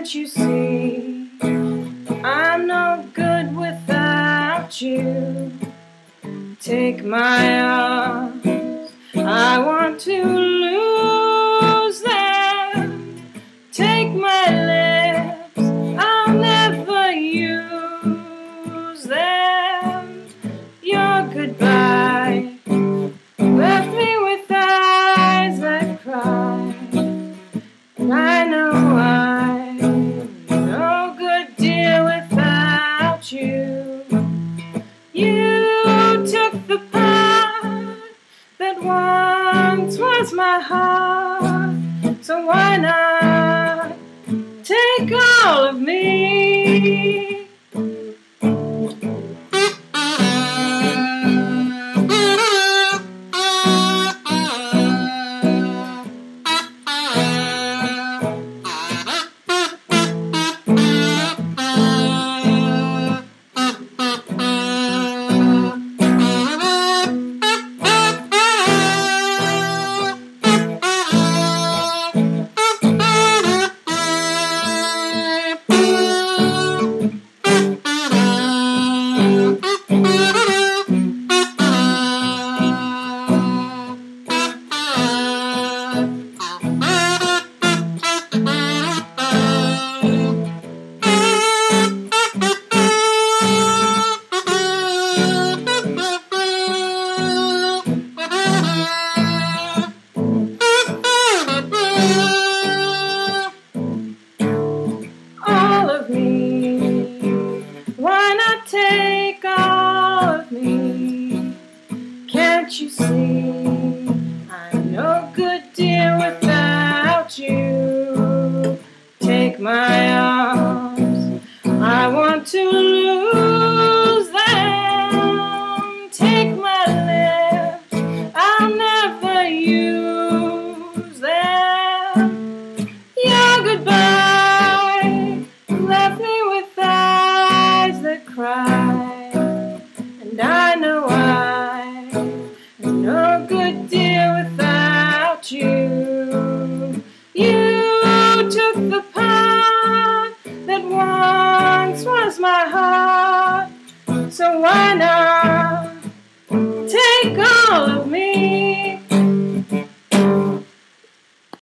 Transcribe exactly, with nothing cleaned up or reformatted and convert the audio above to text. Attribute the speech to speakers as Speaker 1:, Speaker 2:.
Speaker 1: Can't you see I'm no good without you? Take my arms, I want to lose them. Take my lips, I'll never use them. Your goodbye left me with eyes that cry, and I know I'm no good, dear, without you. You took the part that once was my heart, so why not take all of me? Why not take all of me? Can't you see I'm no good, dear, without you? Take my arms, I want to lose them. Take my lips, I'll never use them. Your goodbye left me with eyes that cry, and I know I'm no good, dear, without you. You took the part that once was my heart, so why not